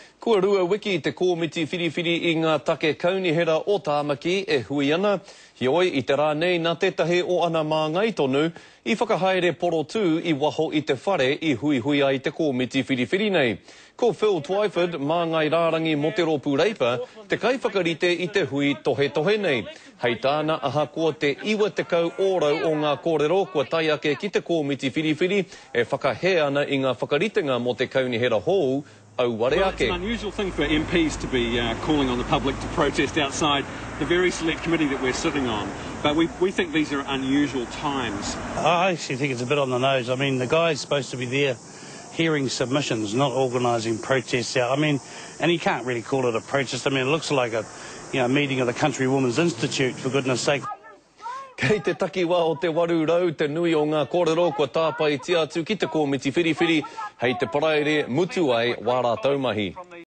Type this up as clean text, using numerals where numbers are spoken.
Kua rua wiki te KOMITI whiriwhiri I ngā take KAUNIHERA o TAMAKI e hui ana. HEOI I te rā nei nā tētahi o ana MANGAI tonu I whakahaere POROTU I WAHO I te whare I HUIHUI ai te KOMITI whiriwhiri nei. Ko Phil Twyford, Māngai rārangi Moteropu Reipa, te kaiwhakarite I te hui tohe nei. Hei tāna aha ko te iwa te kau ōrau o ngā kōrero kua tai ake ki te KOMITI whiriwhiri e whakahe ana I ngā whakaritenga mo te KAUNIHERA hou au ware ake. It's an unusual thing for MPs to be calling on the public to protest outside the very select committee that we're sitting on. But we think these are unusual times. I actually think it's a bit on the nose. I mean, the guy's supposed to be there hearing submissions, not organising protests out. I mean, and he can't really call it a protest. I mean, it looks like a meeting of the Country Women's Institute, for goodness sake. Kei te takiwa o te waru rau, te nui o ngā kōrero kua tāpai tia atu ki te KOMITI whiriwhiri, hei te paraere mutu ai wā rā taumahi.